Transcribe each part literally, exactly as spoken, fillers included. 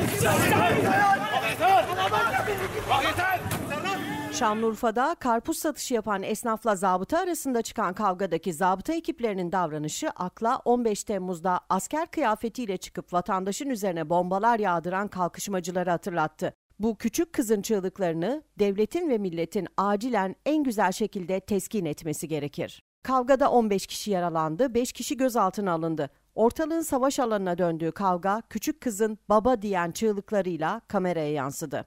Şanlıurfa'da karpuz satışı yapan esnafla zabıta arasında çıkan kavgadaki zabıta ekiplerinin davranışı akla on beş Temmuz'da asker kıyafetiyle çıkıp vatandaşın üzerine bombalar yağdıran kalkışmacıları hatırlattı. Bu küçük kızın çığlıklarını devletin ve milletin acilen en güzel şekilde teskin etmesi gerekir. Kavgada on beş kişi yaralandı, beş kişi gözaltına alındı. Ortalığın savaş alanına döndüğü kavga küçük kızın baba diyen çığlıklarıyla kameraya yansıdı.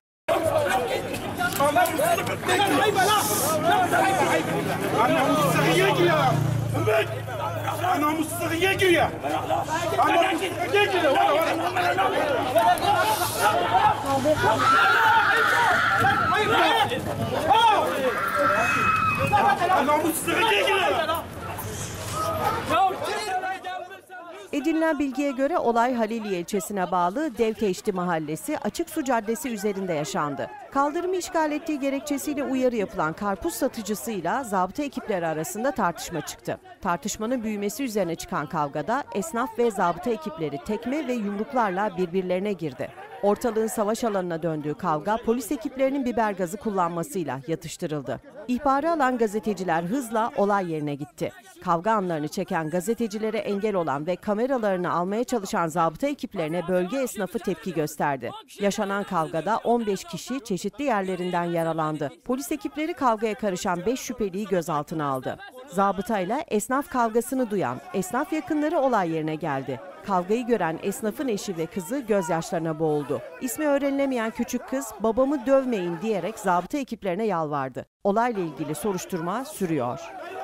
Edinilen bilgiye göre olay Haliliye ilçesine bağlı Devkeşti Mahallesi Açıksu Caddesi üzerinde yaşandı. Kaldırımı işgal ettiği gerekçesiyle uyarı yapılan karpuz satıcısıyla zabıta ekipleri arasında tartışma çıktı. Tartışmanın büyümesi üzerine çıkan kavgada esnaf ve zabıta ekipleri tekme ve yumruklarla birbirlerine girdi. Ortalığın savaş alanına döndüğü kavga polis ekiplerinin biber gazı kullanmasıyla yatıştırıldı. İhbarı alan gazeteciler hızla olay yerine gitti. Kavga anlarını çeken gazetecilere engel olan ve kameralarını almaya çalışan zabıta ekiplerine bölge esnafı tepki gösterdi. Yaşanan kavgada on beş kişi çeşitli yerlerinden yaralandı. Polis ekipleri kavgaya karışan beş şüpheliyi gözaltına aldı. Zabıtayla esnaf kavgasını duyan esnaf yakınları olay yerine geldi. Kavgayı gören esnafın eşi ve kızı gözyaşlarına boğuldu. İsmi öğrenilemeyen küçük kız babamı dövmeyin diyerek zabıta ekiplerine yalvardı. Olayla ilgili soruşturma sürüyor.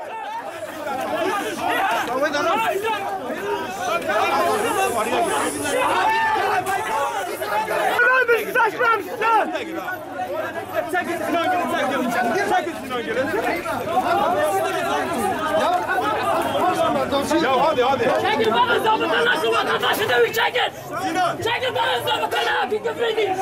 Ya hadi hadi. Çekil bana zabıta nasıl vatandaşı dövüş çekil. Çekil bana zabıta bir küfür edeyim.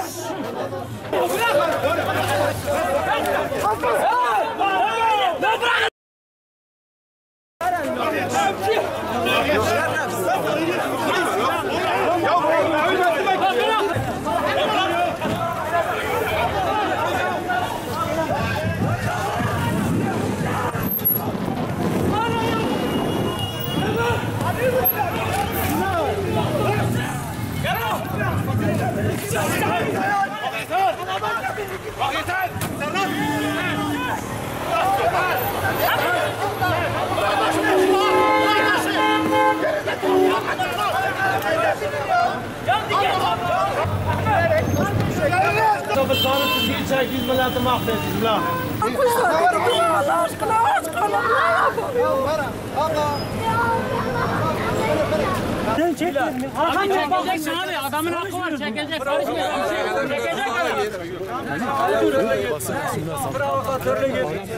sekiz milyon mahvediniz la. Allah aşkına aşkına ne yapalım? Sen çekil. Hakan çekeceksin abi. Adamın hakkı var. Çekecek. Karışmıyor. Çekecek adam. Provokatörlük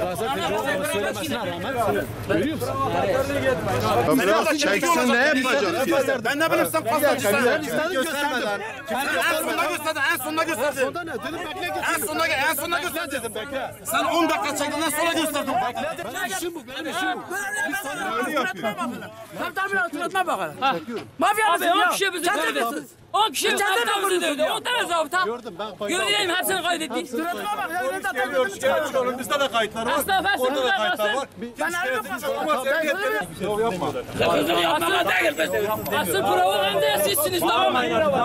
Biraz çeksen ne yapacaksın? Ben ne bileyim sen fazla gösterdin. Göstermeden. En sonunda gösterdin. En sonunda gösterdin. Sonda ne? Dedim bekle git. En sonunda en sonunda gösterdin. Dedim bekle. Sen on dakika çektiğinden sonra gösterdin. Benim işim bu. Benim işim bu. Biz sana öyle yapıyoruz. Tam tam bir hatırlatma bakalım. Mafya mısın ya? on kişi bizi dövdü. on kişi bizi dövdü. on tane zabıta. Gördüm ben kayıt aldım. Göreyim hepsini kaydettik. Suratıma bak ya. Öyle de şikayetçi olun. Bizde de kayıtlar var. Asla ben Orada da sizden kayıtlar nasıl? var. Ben ayrı yapma. Kızını yapmama değil. Asıl provokanda sizsiniz tamam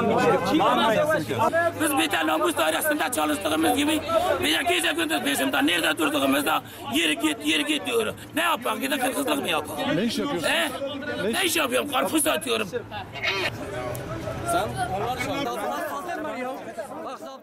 mı? Biz bir tane namus dairesinde çalıştığımız gibi bize gece gündüz peşimden nerede durduğumuzda yeri git yeri git diyor. Ne yapalım? Gidip hırsızlık mı yapalım? Ne iş yapıyorsun? He? Ne iş yapıyorum? Karpuz satıyorum. Sen onlar şu anda